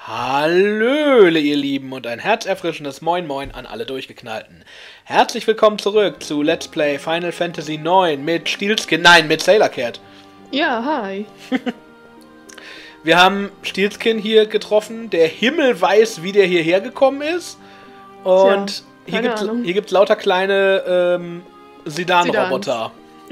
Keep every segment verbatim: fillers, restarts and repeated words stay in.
Hallöle, ihr Lieben, und ein herzerfrischendes Moin Moin an alle Durchgeknallten. Herzlich willkommen zurück zu Let's Play Final Fantasy neun mit Steelskin, nein, mit Sailor Cat. Ja, hi. Wir haben Steelskin hier getroffen, der Himmel weiß, wie der hierher gekommen ist. Und Tja, hier gibt Ahnung. hier gibt's lauter kleine ähm, Sedan-Roboter.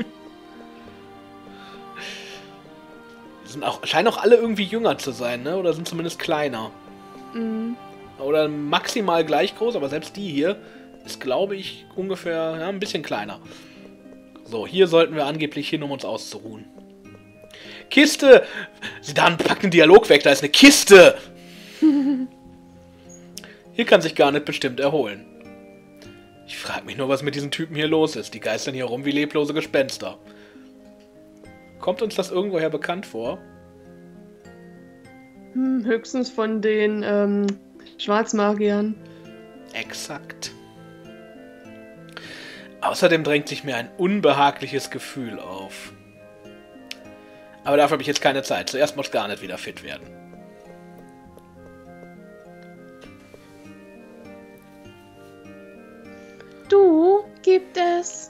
Die sind auch, scheinen auch alle irgendwie jünger zu sein, ne? Oder sind zumindest kleiner. Mhm. Oder maximal gleich groß, aber selbst die hier ist, glaube ich, ungefähr ja, ein bisschen kleiner. So, hier sollten wir angeblich hin, um uns auszuruhen. Kiste! Sie dann packen den Dialog weg, da ist eine Kiste! Hier kann sich gar nicht bestimmt erholen. Ich frage mich nur, was mit diesen Typen hier los ist. Die geistern hier rum wie leblose Gespenster. Kommt uns das irgendwoher bekannt vor? Hm, höchstens von den ähm, Schwarzmagiern. Exakt. Außerdem drängt sich mir ein unbehagliches Gefühl auf. Aber dafür habe ich jetzt keine Zeit. Zuerst muss Garnet wieder fit werden. Du, gibt es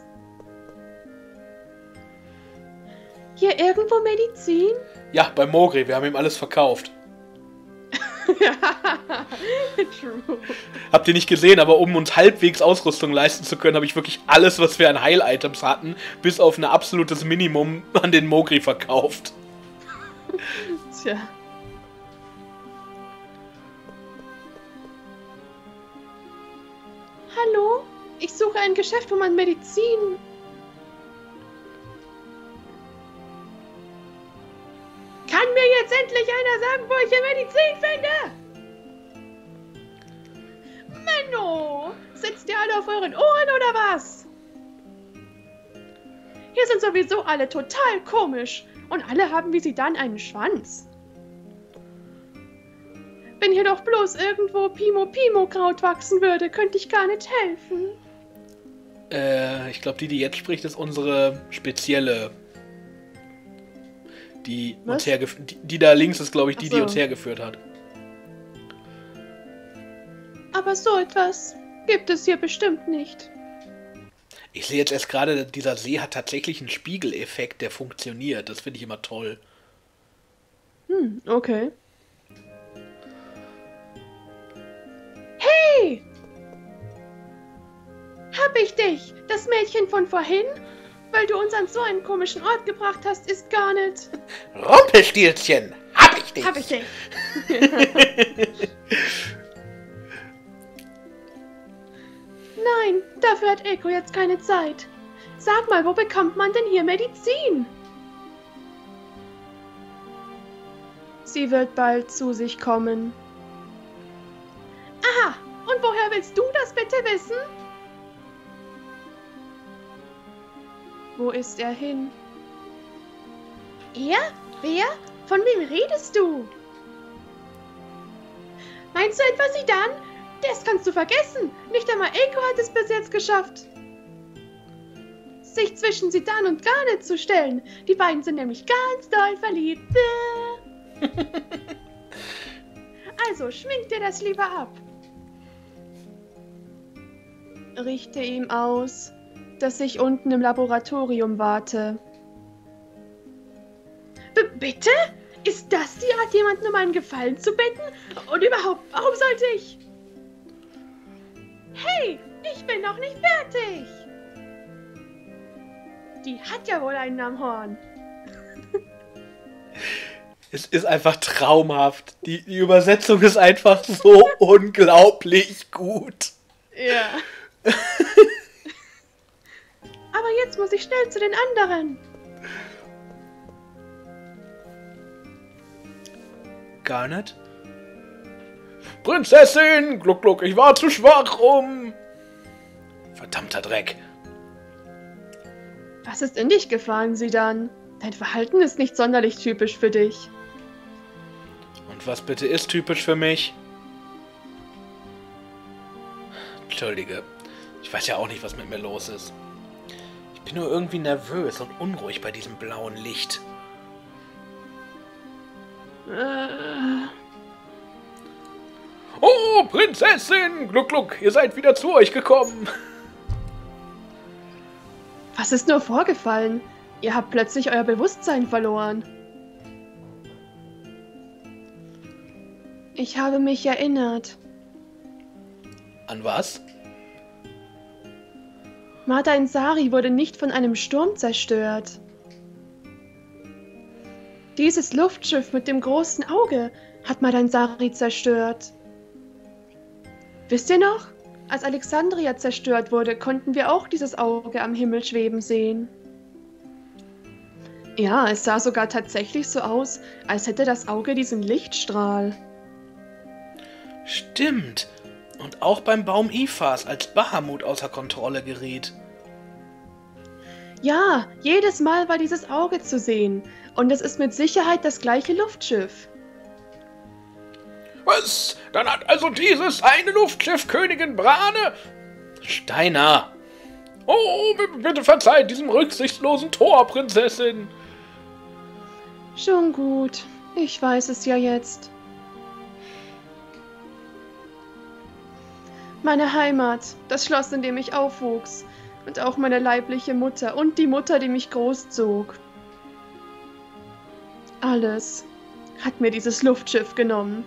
hier irgendwo Medizin? Ja, bei Mogri. Wir haben ihm alles verkauft. Ja, true. Habt ihr nicht gesehen, aber um uns halbwegs Ausrüstung leisten zu können, habe ich wirklich alles, was wir an Heil-Items hatten, bis auf ein absolutes Minimum an den Mogri verkauft. Tja. Hallo? Ich suche ein Geschäft, wo man Medizin... Kann mir jetzt endlich einer sagen, wo ich hier Medizin finde? Menno! Sitzt ihr alle auf euren Ohren oder was? Hier sind sowieso alle total komisch. Und alle haben wie sie dann einen Schwanz. Wenn hier doch bloß irgendwo Pimo-Pimo-Kraut wachsen würde, könnte ich gar nicht helfen. Äh, ich glaube, die, die jetzt spricht, ist unsere spezielle... Die Was? uns hergef- die, die da links ist, glaube ich, die, Ach so. die uns hergeführt hat. Aber so etwas gibt es hier bestimmt nicht. Ich sehe jetzt erst gerade, dieser See hat tatsächlich einen Spiegeleffekt, der funktioniert. Das finde ich immer toll. Hm, okay. Hey! Hab ich dich, das Mädchen von vorhin? Weil du uns an so einen komischen Ort gebracht hast, ist gar nicht... Rumpelstilzchen, hab ich dich! Hab ich dich. Nein, dafür hat Eko jetzt keine Zeit. Sag mal, wo bekommt man denn hier Medizin? Sie wird bald zu sich kommen. Aha, und woher willst du das bitte wissen? Wo ist er hin? Er? Wer? Von wem redest du? Meinst du etwa Sidan? Das kannst du vergessen. Nicht einmal Eko hat es bis jetzt geschafft, sich zwischen Sidan und Garnet zu stellen. Die beiden sind nämlich ganz doll verliebt. Also, schmink dir das lieber ab. Richte ihm aus, dass ich unten im Laboratorium warte. B bitte? Ist das die Art, jemanden um einen Gefallen zu bitten? Und überhaupt, warum sollte ich... Hey, ich bin noch nicht fertig! Die hat ja wohl einen am Horn. Es ist einfach traumhaft. Die, die Übersetzung ist einfach so unglaublich gut. Ja. Aber jetzt muss ich schnell zu den anderen. Garnet? Prinzessin! Gluck, gluck, ich war zu schwach, um... Verdammter Dreck. Was ist in dich gefahren, Sidan? Dein Verhalten ist nicht sonderlich typisch für dich. Und was bitte ist typisch für mich? Entschuldige. Ich weiß ja auch nicht, was mit mir los ist. Ich bin nur irgendwie nervös und unruhig bei diesem blauen Licht. Äh, Oh, Prinzessin! Gluck, gluck, ihr seid wieder zu euch gekommen. Was ist nur vorgefallen? Ihr habt plötzlich euer Bewusstsein verloren. Ich habe mich erinnert. An was? Madain-Sari wurde nicht von einem Sturm zerstört. Dieses Luftschiff mit dem großen Auge hat Madain-Sari zerstört. Wisst ihr noch? Als Alexandria zerstört wurde, konnten wir auch dieses Auge am Himmel schweben sehen. Ja, es sah sogar tatsächlich so aus, als hätte das Auge diesen Lichtstrahl. Stimmt. Und auch beim Baum Ifas, als Bahamut außer Kontrolle geriet. Ja, jedes Mal war dieses Auge zu sehen. Und es ist mit Sicherheit das gleiche Luftschiff. Was? Dann hat also dieses eine Luftschiff Königin Brane... Steiner! Oh, bitte verzeiht diesem rücksichtslosen Tor, Prinzessin! Schon gut. Ich weiß es ja jetzt. Meine Heimat, das Schloss, in dem ich aufwuchs. Und auch meine leibliche Mutter und die Mutter, die mich großzog. Alles hat mir dieses Luftschiff genommen.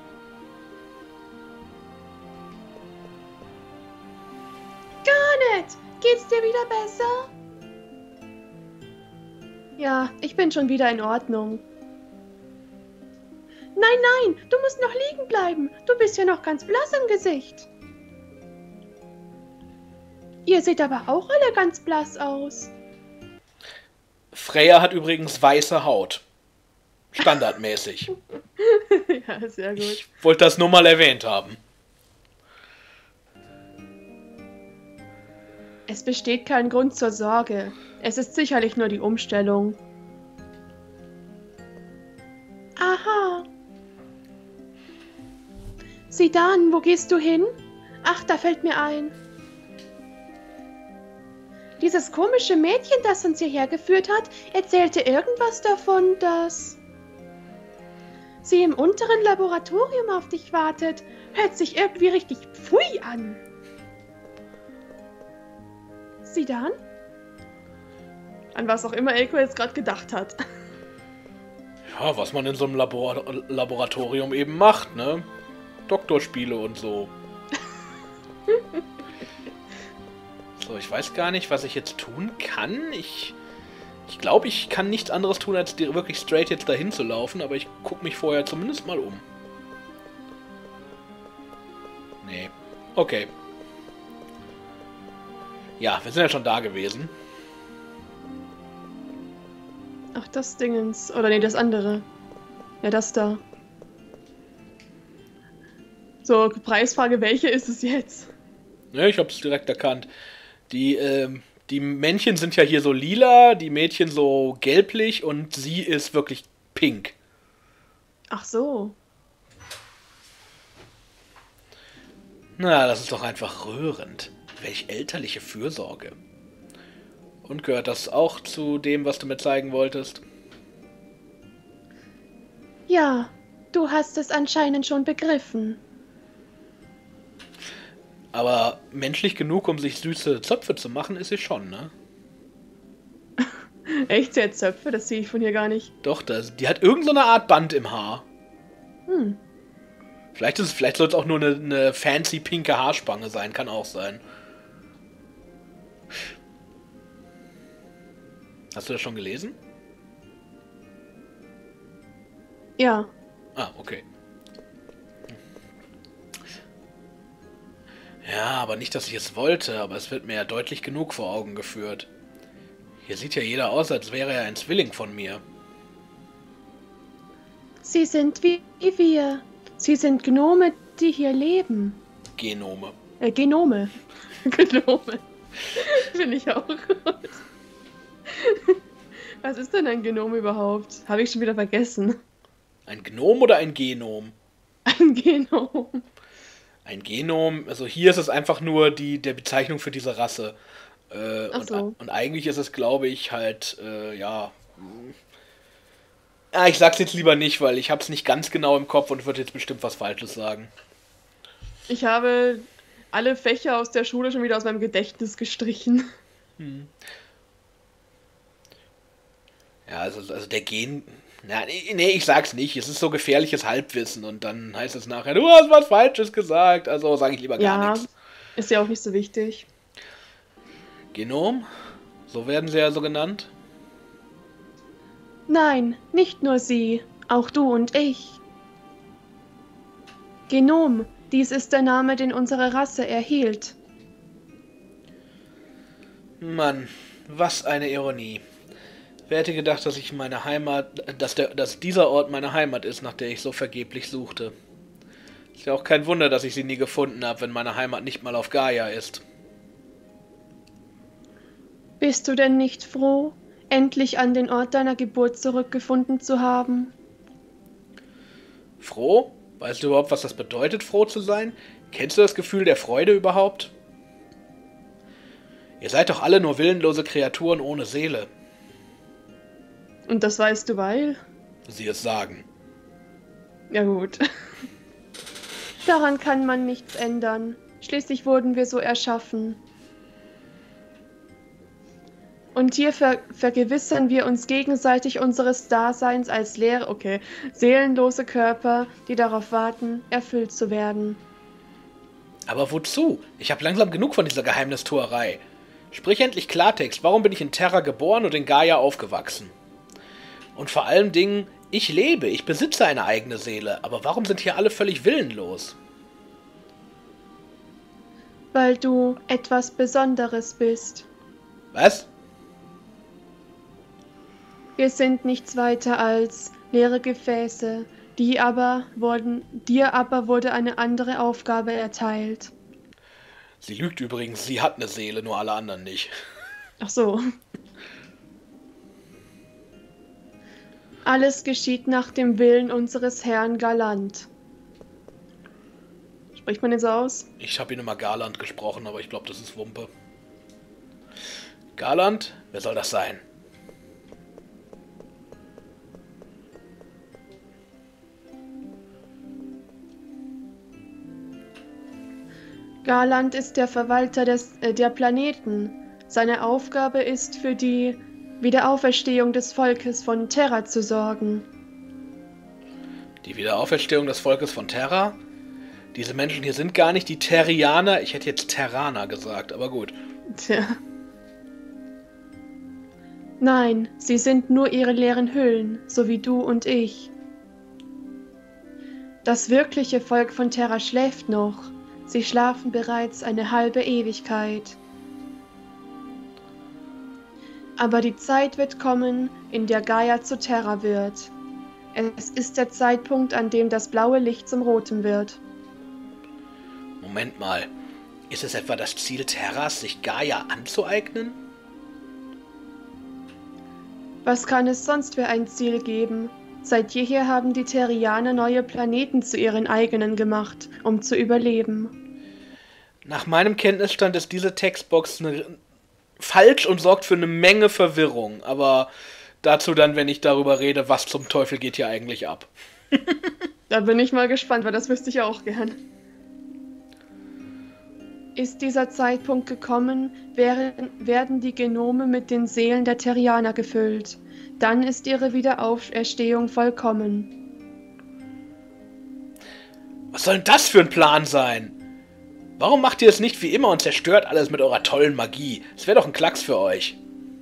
Garnet, geht's dir wieder besser? Ja, ich bin schon wieder in Ordnung. Nein, nein, du musst noch liegen bleiben. Du bist ja noch ganz blass im Gesicht. Ihr seht aber auch alle ganz blass aus. Freya hat übrigens weiße Haut. Standardmäßig. Ja, sehr gut. Ich wollte das nur mal erwähnt haben. Es besteht kein Grund zur Sorge. Es ist sicherlich nur die Umstellung. Aha. Sidan, wo gehst du hin? Ach, da fällt mir ein. Dieses komische Mädchen, das uns hierher geführt hat, erzählte irgendwas davon, dass sie im unteren Laboratorium auf dich wartet. Hört sich irgendwie richtig pfui an. Sidan? An was auch immer Elko jetzt gerade gedacht hat. Ja, was man in so einem Labor Laboratorium eben macht, ne? Doktorspiele und so. So, ich weiß gar nicht, was ich jetzt tun kann. Ich ich glaube, ich kann nichts anderes tun, als dir wirklich straight jetzt dahin zu laufen, aber ich gucke mich vorher zumindest mal um. Nee. Okay. Ja, wir sind ja schon da gewesen. Ach, das Dingens. Oder nee, das andere. Ja, das da. So, Preisfrage, welche ist es jetzt? Ja, ich hab's direkt erkannt. Die, ähm, die Männchen sind ja hier so lila, die Mädchen so gelblich und sie ist wirklich pink. Ach so. Na, das ist doch einfach rührend. Welch elterliche Fürsorge. Und gehört das auch zu dem, was du mir zeigen wolltest? Ja, du hast es anscheinend schon begriffen. Aber menschlich genug, um sich süße Zöpfe zu machen, ist sie schon, ne? Echt, sie hat Zöpfe? Das sehe ich von hier gar nicht. Doch, das, die hat irgend so eine Art Band im Haar. Hm. Vielleicht, ist es, vielleicht soll es auch nur eine, eine fancy pinke Haarspange sein, kann auch sein. Hast du das schon gelesen? Ja. Ah, okay. Ja, aber nicht, dass ich es wollte, aber es wird mir ja deutlich genug vor Augen geführt. Hier sieht ja jeder aus, als wäre er ein Zwilling von mir. Sie sind wie wir. Sie sind Gnome, die hier leben. Genome. Äh, Genome. Gnome. Finde ich auch gut. Was ist denn ein Genom überhaupt? Habe ich schon wieder vergessen. Ein Gnom oder ein Genom? Ein Genom. Ein Genom, also hier ist es einfach nur die der Bezeichnung für diese Rasse. Äh, Ach und, so. und eigentlich ist es, glaube ich, halt, äh, ja... Ah, ich sag's jetzt lieber nicht, weil ich hab's nicht ganz genau im Kopf und würde jetzt bestimmt was Falsches sagen. Ich habe alle Fächer aus der Schule schon wieder aus meinem Gedächtnis gestrichen. Hm. Ja, also, also der Gen... Na, nee, nee, ich sag's nicht. Es ist so gefährliches Halbwissen und dann heißt es nachher, du hast was Falsches gesagt. Also sage ich lieber gar Ja, nichts. ist ja auch nicht so wichtig. Genom? So werden sie ja so genannt. Nein, nicht nur sie, auch du und ich. Genom, dies ist der Name, den unsere Rasse erhielt. Mann, was eine Ironie. Wer hätte gedacht, dass ich meine Heimat, dass, der, dass dieser Ort meine Heimat ist, nach der ich so vergeblich suchte. Ist ja auch kein Wunder, dass ich sie nie gefunden habe, wenn meine Heimat nicht mal auf Gaia ist. Bist du denn nicht froh, endlich an den Ort deiner Geburt zurückgefunden zu haben? Froh? Weißt du überhaupt, was das bedeutet, froh zu sein? Kennst du das Gefühl der Freude überhaupt? Ihr seid doch alle nur willenlose Kreaturen ohne Seele. Und das weißt du, weil? Sie es sagen. Ja gut. Daran kann man nichts ändern. Schließlich wurden wir so erschaffen. Und hier ver vergewissern wir uns gegenseitig unseres Daseins als leere, okay, seelenlose Körper, die darauf warten, erfüllt zu werden. Aber wozu? Ich habe langsam genug von dieser Geheimnistuerei. Sprich endlich Klartext. Warum bin ich in Terra geboren und in Gaia aufgewachsen? Und vor allen Dingen, ich lebe, ich besitze eine eigene Seele. Aber warum sind hier alle völlig willenlos? Weil du etwas Besonderes bist. Was? Wir sind nichts weiter als leere Gefäße, die aber wurden, dir aber wurde eine andere Aufgabe erteilt. Sie lügt übrigens, sie hat eine Seele, nur alle anderen nicht. Ach so. Alles geschieht nach dem Willen unseres Herrn Galant. Spricht man den so aus? Ich habe ihn immer Garland gesprochen, aber ich glaube, das ist Wumpe. Garland? Wer soll das sein? Galant ist der Verwalter des, äh, der Planeten. Seine Aufgabe ist, für die Wiederauferstehung des Volkes von Terra zu sorgen. Die Wiederauferstehung des Volkes von Terra? Diese Menschen hier sind gar nicht die Terrianer. Ich hätte jetzt Terraner gesagt, aber gut. Tja. Nein, sie sind nur ihre leeren Hüllen, so wie du und ich. Das wirkliche Volk von Terra schläft noch. Sie schlafen bereits eine halbe Ewigkeit. Aber die Zeit wird kommen, in der Gaia zu Terra wird. Es ist der Zeitpunkt, an dem das blaue Licht zum Roten wird. Moment mal. Ist es etwa das Ziel Terras, sich Gaia anzueignen? Was kann es sonst für ein Ziel geben? Seit jeher haben die Terrianer neue Planeten zu ihren eigenen gemacht, um zu überleben. Nach meinem Kenntnisstand ist diese Textbox eine falsch und sorgt für eine Menge Verwirrung. Aber dazu dann, wenn ich darüber rede, was zum Teufel geht hier eigentlich ab. Da bin ich mal gespannt, weil das wüsste ich auch gern. Ist dieser Zeitpunkt gekommen, werden, werden die Genome mit den Seelen der Terrianer gefüllt. Dann ist ihre Wiederauferstehung vollkommen. Was soll denn das für ein Plan sein? Warum macht ihr es nicht wie immer und zerstört alles mit eurer tollen Magie? Es wäre doch ein Klacks für euch.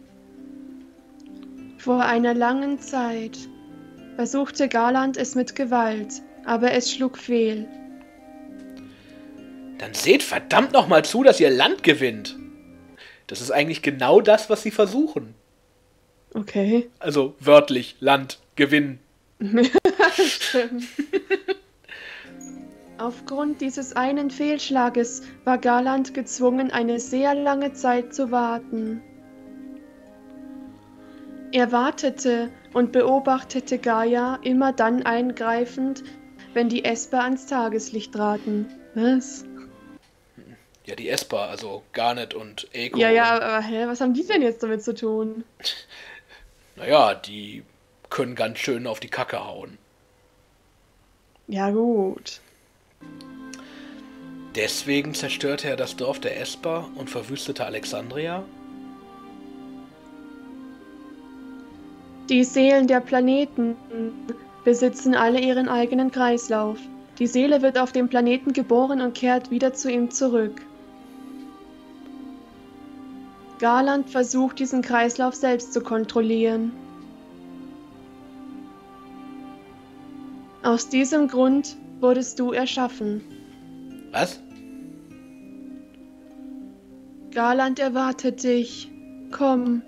Vor einer langen Zeit versuchte Galant es mit Gewalt, aber es schlug fehl. Dann seht verdammt nochmal zu, dass ihr Land gewinnt. Das ist eigentlich genau das, was sie versuchen. Okay. Also wörtlich, Land gewinnen. Stimmt. Aufgrund dieses einen Fehlschlages war Galant gezwungen, eine sehr lange Zeit zu warten. Er wartete und beobachtete Gaia immer dann eingreifend, wenn die Esper ans Tageslicht traten. Was? Ja, die Esper, also Garnet und Eiko. Ja, ja, aber hä, was haben die denn jetzt damit zu tun? Naja, die können ganz schön auf die Kacke hauen. Ja, gut. Deswegen zerstörte er das Dorf der Esper und verwüstete Alexandria? Die Seelen der Planeten besitzen alle ihren eigenen Kreislauf. Die Seele wird auf dem Planeten geboren und kehrt wieder zu ihm zurück. Garland versucht, diesen Kreislauf selbst zu kontrollieren. Aus diesem Grund wurdest du erschaffen. Was? Garland erwartet dich. Komm.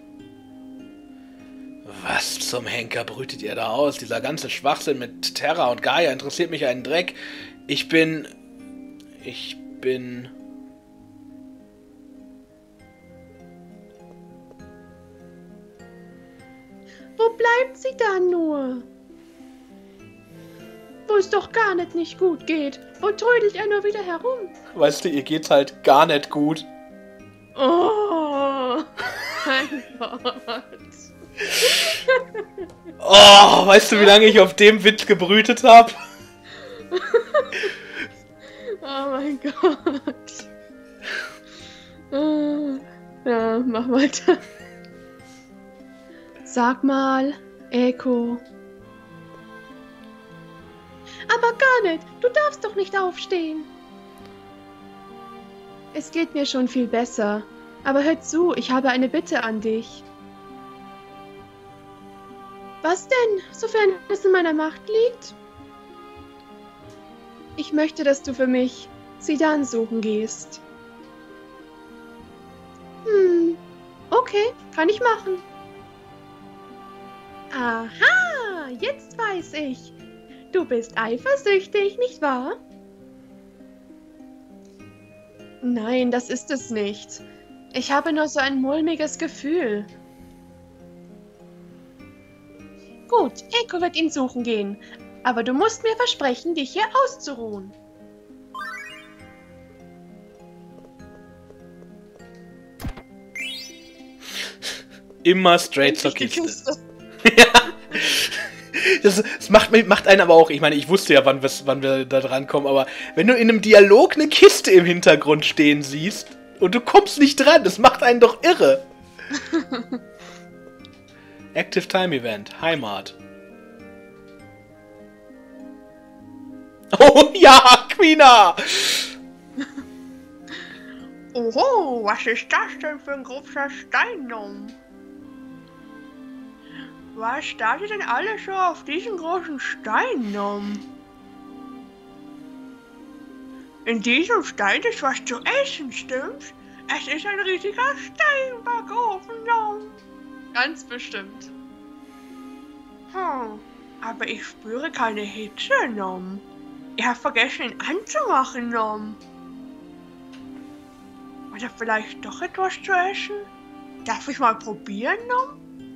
Was zum Henker brütet ihr da aus? Dieser ganze Schwachsinn mit Terra und Gaia interessiert mich einen Dreck. Ich bin... Ich bin... Wo bleibt sie dann nur? Wo es doch gar nicht nicht gut geht. Wo trödelt er nur wieder herum? Weißt du, ihr geht's halt gar nicht gut. Oh, mein Gott. Oh, weißt du, wie lange ich auf dem Witz gebrütet habe? Oh mein Gott. Ja, mach weiter. Sag mal, Echo. Aber gar nicht. Du darfst doch nicht aufstehen. Es geht mir schon viel besser. Aber hör zu, ich habe eine Bitte an dich. Was denn, sofern es in meiner Macht liegt? Ich möchte, dass du für mich Zidane suchen gehst. Hm, okay, kann ich machen. Aha, jetzt weiß ich. Du bist eifersüchtig, nicht wahr? Nein, das ist es nicht. Ich habe nur so ein mulmiges Gefühl. Gut, Echo wird ihn suchen gehen. Aber du musst mir versprechen, dich hier auszuruhen. Immer straight zur Kiste. Ja. Das, das macht, macht einen aber auch, ich meine, ich wusste ja, wann, wann wir da dran kommen, aber wenn du in einem Dialog eine Kiste im Hintergrund stehen siehst und du kommst nicht dran, das macht einen doch irre. Active Time Event, Heimat. Oh ja, Quina! Oho, was ist das denn für ein großer Steinum? Was startet denn alles so auf diesen großen Steinum? In diesem Stein ist was zu essen, stimmt's? Es ist ein riesiger Steinbackofen, Nom. Ganz bestimmt. Hm, aber ich spüre keine Hitze, Nom. Ich habe vergessen, ihn anzumachen, Nom. Oder vielleicht doch etwas zu essen? Darf ich mal probieren, Nom?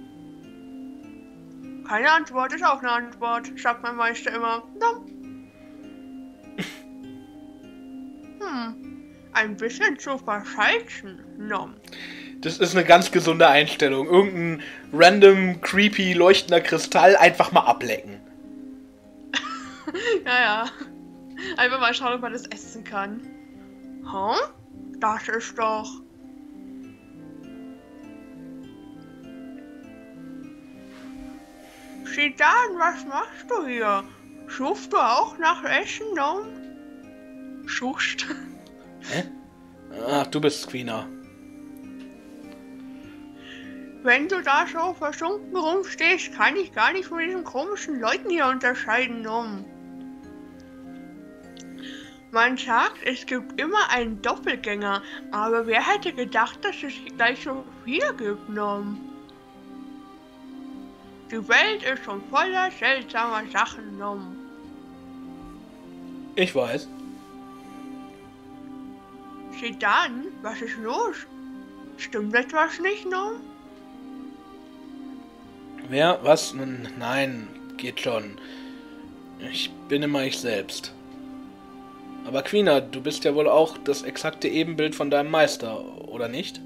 Keine Antwort ist auch eine Antwort, sagt mein Meister immer. Nom. Hm, ein bisschen zu verschalzen, Nom. Das ist eine ganz gesunde Einstellung. Irgendein random, creepy, leuchtender Kristall einfach mal ablecken. Ja, ja. Einfach mal schauen, ob man das essen kann. Hm? Das ist doch... Zidane, was machst du hier? Suchst du auch nach Essen, Nom? Suchst? Hä? Ach, du bist Quina. Wenn du da so versunken rumstehst, kann ich gar nicht von diesen komischen Leuten hier unterscheiden, Nom. Man sagt, es gibt immer einen Doppelgänger, aber wer hätte gedacht, dass es gleich so viele gibt, Nom? Die Welt ist schon voller seltsamer Sachen, Nom. Ich weiß. Zidane, was ist los? Stimmt etwas nicht, Nom? Wer? Was? N- Nein, geht schon. Ich bin immer ich selbst. Aber Quina, du bist ja wohl auch das exakte Ebenbild von deinem Meister, oder nicht?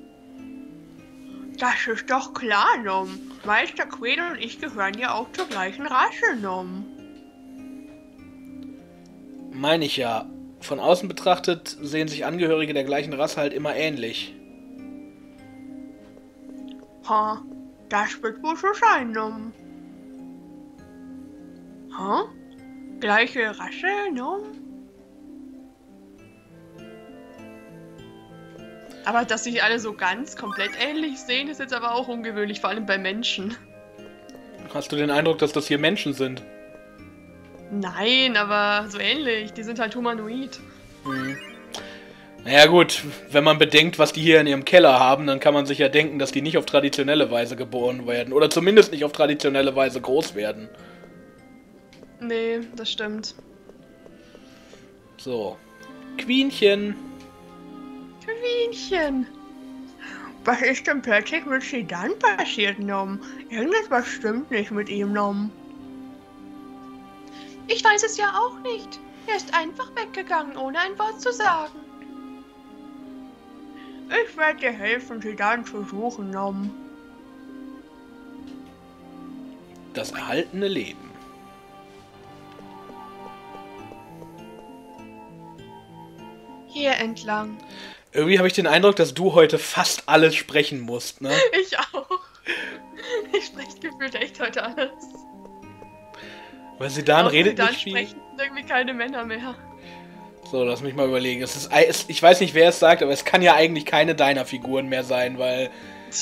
Das ist doch klar, Nom. Meister Queen und ich gehören ja auch zur gleichen Rasse, Nom. Meine ich ja. von außen betrachtet sehen sich Angehörige der gleichen Rasse halt immer ähnlich. Ha, das wird wohl so sein, um. Ha? Gleiche Rasse, ne? Aber dass sich alle so ganz komplett ähnlich sehen, ist jetzt aber auch ungewöhnlich, vor allem bei Menschen. Hast du den Eindruck, dass das hier Menschen sind? Nein, aber so ähnlich. Die sind halt humanoid. Hm. Naja gut, wenn man bedenkt, was die hier in ihrem Keller haben, dann kann man sich ja denken, dass die nicht auf traditionelle Weise geboren werden. Oder zumindest nicht auf traditionelle Weise groß werden. Nee, das stimmt. So. Quienchen. Quienchen. Was ist denn plötzlich mit Sedan passiert, Nom? Irgendetwas stimmt nicht mit ihm, Nom. Ich weiß es ja auch nicht. Er ist einfach weggegangen, ohne ein Wort zu sagen. Ich werde dir helfen, Sedan zu suchen, Nom. Das erhaltene Leben. Hier entlang. Irgendwie habe ich den Eindruck, dass du heute fast alles sprechen musst, ne? Ich auch. Ich spreche gefühlt echt heute alles. Weil Sedan Auch redet Sedan nicht viel. sprechen irgendwie keine Männer mehr. So, lass mich mal überlegen. Es ist, es, ich weiß nicht, wer es sagt, aber es kann ja eigentlich keine deiner Figuren mehr sein, weil...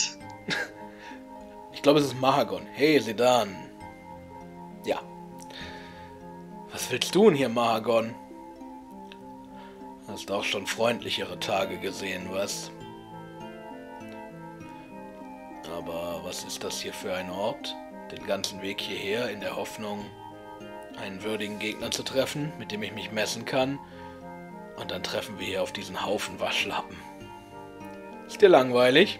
Ich glaube, es ist Mahagon. Hey, Sedan. Ja. Was willst du denn hier, Mahagon? Hast auch schon freundlichere Tage gesehen, was? Aber was ist das hier für ein Ort? Den ganzen Weg hierher in der Hoffnung, einen würdigen Gegner zu treffen, mit dem ich mich messen kann. Und dann treffen wir hier auf diesen Haufen Waschlappen. Ist dir langweilig?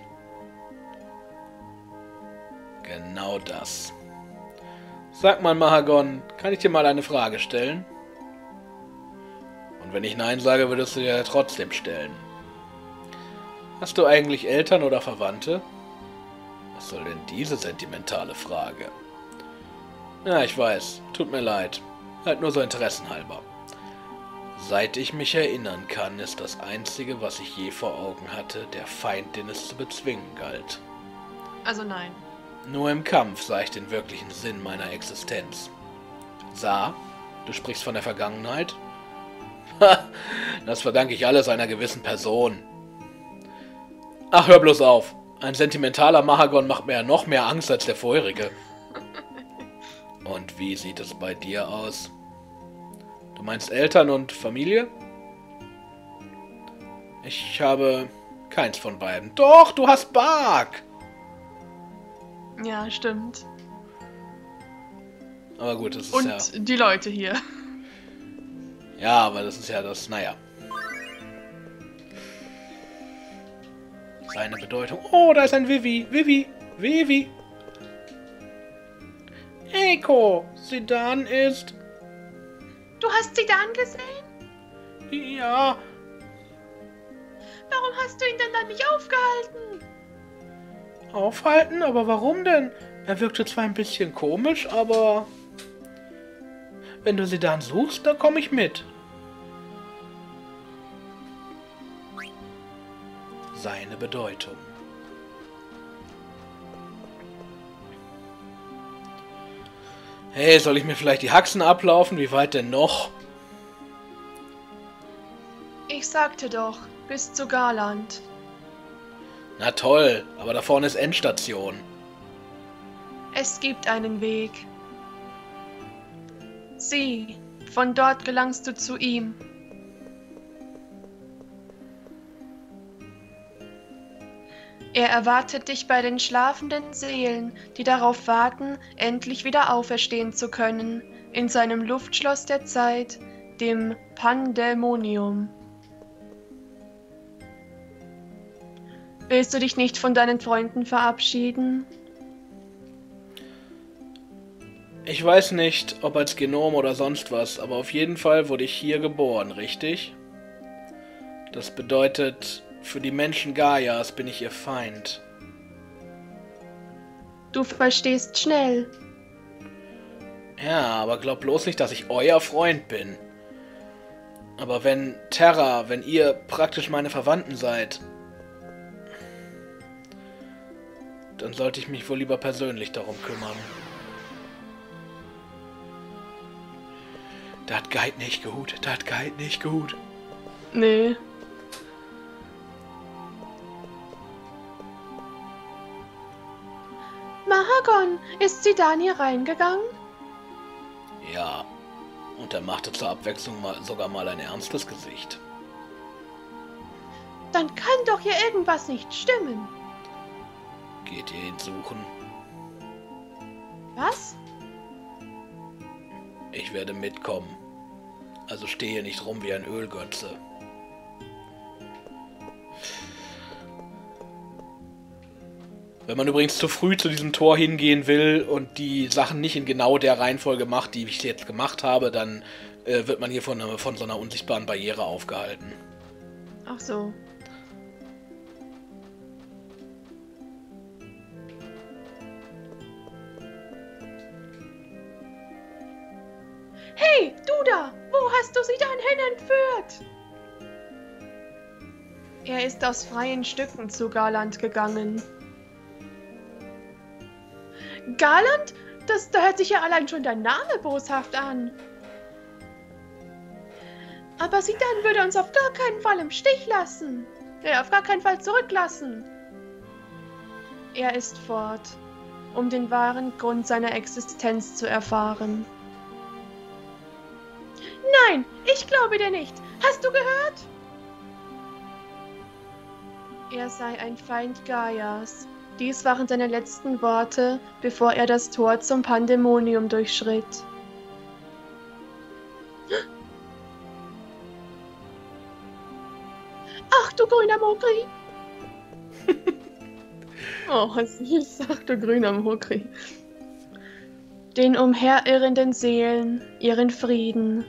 Genau das. Sag mal, Mahagon, kann ich dir mal eine Frage stellen? Und wenn ich Nein sage, würdest du dir trotzdem stellen. Hast du eigentlich Eltern oder Verwandte? Was soll denn diese sentimentale Frage? Ja, ich weiß. Tut mir leid. Halt nur so interessenhalber. Seit ich mich erinnern kann, ist das Einzige, was ich je vor Augen hatte, der Feind, den es zu bezwingen galt. Also nein. Nur im Kampf sah ich den wirklichen Sinn meiner Existenz. Sah, du sprichst von der Vergangenheit? Ha, das verdanke ich alles einer gewissen Person. Ach, hör bloß auf. Ein sentimentaler Mahagon macht mir ja noch mehr Angst als der vorherige. Und wie sieht es bei dir aus? Du meinst Eltern und Familie? Ich habe keins von beiden. Doch, du hast Bark! Ja, stimmt. Aber gut, das ist Und ja... die Leute hier. Ja, aber das ist ja das... Naja. Seine Bedeutung... Oh, da ist ein Vivi. Vivi. Vivi. Eiko. Sedan ist... Du hast Sedan gesehen? Ja. Warum hast du ihn denn dann nicht aufgehalten? Aufhalten? Aber warum denn? Er wirkte zwar ein bisschen komisch, aber... Wenn du Sedan suchst, dann komme ich mit. Seine Bedeutung. Hey, soll ich mir vielleicht die Haxen ablaufen? Wie weit denn noch? Ich sagte doch, bis zu Garland. Na toll, aber da vorne ist Endstation. Es gibt einen Weg. Sieh, von dort gelangst du zu ihm. Er erwartet dich bei den schlafenden Seelen, die darauf warten, endlich wieder auferstehen zu können, in seinem Luftschloss der Zeit, dem Pandämonium. Willst du dich nicht von deinen Freunden verabschieden? Ich weiß nicht, ob als Genom oder sonst was, aber auf jeden Fall wurde ich hier geboren, richtig? Das bedeutet, für die Menschen Gaias bin ich ihr Feind. Du verstehst schnell. Ja, aber glaub bloß nicht, dass ich euer Freund bin. Aber wenn Terra, wenn ihr praktisch meine Verwandten seid, dann sollte ich mich wohl lieber persönlich darum kümmern. Das geht nicht gut, das geht nicht gut. Nee. Mahagon, ist sie da nie reingegangen? Ja, und er machte zur Abwechslung mal, sogar mal ein ernstes Gesicht. Dann kann doch hier irgendwas nicht stimmen. Geht ihr ihn suchen? Was? Ich werde mitkommen. Also stehe nicht rum wie ein Ölgötze. Wenn man übrigens zu früh zu diesem Tor hingehen will und die Sachen nicht in genau der Reihenfolge macht, die ich jetzt gemacht habe, dann äh, wird man hier von, von so einer unsichtbaren Barriere aufgehalten. Ach so. Hey, du da! Wo hast du sie dann hin entführt? Er ist aus freien Stücken zu Garland gegangen. Garland? Das, da hört sich ja allein schon dein Name boshaft an. Aber sie dann würde uns auf gar keinen Fall im Stich lassen. Ja, auf gar keinen Fall zurücklassen. Er ist fort, um den wahren Grund seiner Existenz zu erfahren. Nein, ich glaube dir nicht. Hast du gehört? Er sei ein Feind Gaias. Dies waren seine letzten Worte, bevor er das Tor zum Pandemonium durchschritt. Ach, du grüner Mokri! Oh, süß. Ach, du grüner Mokri. Den umherirrenden Seelen ihren Frieden.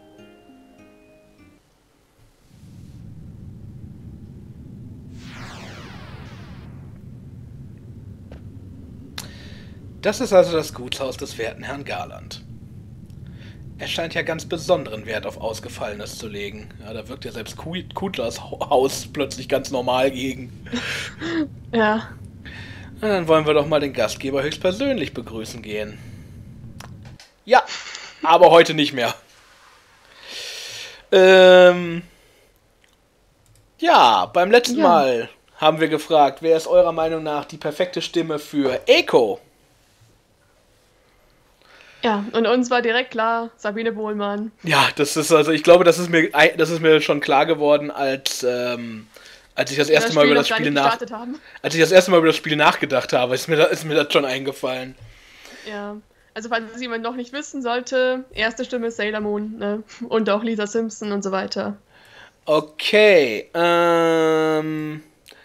Das ist also das Gutshaus des werten Herrn Garland. Er scheint ja ganz besonderen Wert auf Ausgefallenes zu legen. Ja, da wirkt ja selbst Kutlers Haus plötzlich ganz normal gegen. Ja. Na, dann wollen wir doch mal den Gastgeber höchstpersönlich begrüßen gehen. Ja, aber heute nicht mehr. Ähm... Ja, beim letzten Ja. Mal haben wir gefragt, wer ist eurer Meinung nach die perfekte Stimme für Eiko? Ja, und uns war direkt klar, Sabine Bohlmann. Ja, das ist also, ich glaube, das ist mir, das ist mir schon klar geworden, als, ähm, als ich das erste Mal über das Spiel nach, haben. als ich das erste Mal über das Spiel nachgedacht habe, ist mir, da, ist mir das schon eingefallen. Ja, also falls es jemand noch nicht wissen sollte, erste Stimme Sailor Moon, ne? Und auch Lisa Simpson und so weiter. Okay, ähm,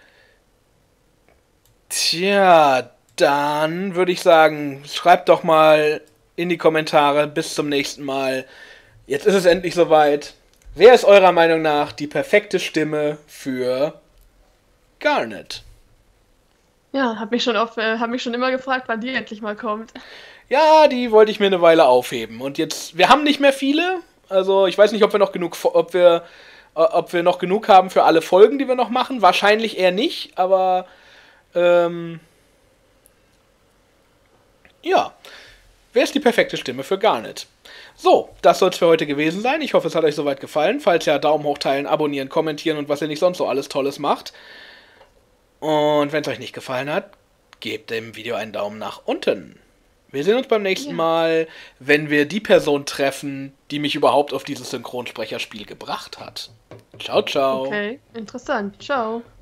tja, dann würde ich sagen, schreibt doch mal in die Kommentare. Bis zum nächsten Mal. Jetzt ist es endlich soweit. Wer ist eurer Meinung nach die perfekte Stimme für Garnet? Ja, hab mich schon auf, äh, hab mich schon immer gefragt, wann die endlich mal kommt. Ja, die wollte ich mir eine Weile aufheben. Und jetzt, wir haben nicht mehr viele. Also ich weiß nicht, ob wir noch genug, ob wir, ob wir noch genug haben für alle Folgen, die wir noch machen. Wahrscheinlich eher nicht, aber ähm, ja. Wer ist die perfekte Stimme für Garnet? So, das soll es für heute gewesen sein. Ich hoffe, es hat euch soweit gefallen. Falls ja, Daumen hoch, teilen, abonnieren, kommentieren und was ihr nicht sonst so alles Tolles macht. Und wenn es euch nicht gefallen hat, gebt dem Video einen Daumen nach unten. Wir sehen uns beim nächsten Ja. Mal, wenn wir die Person treffen, die mich überhaupt auf dieses Synchronsprecherspiel gebracht hat. Ciao, ciao. Okay, interessant. Ciao.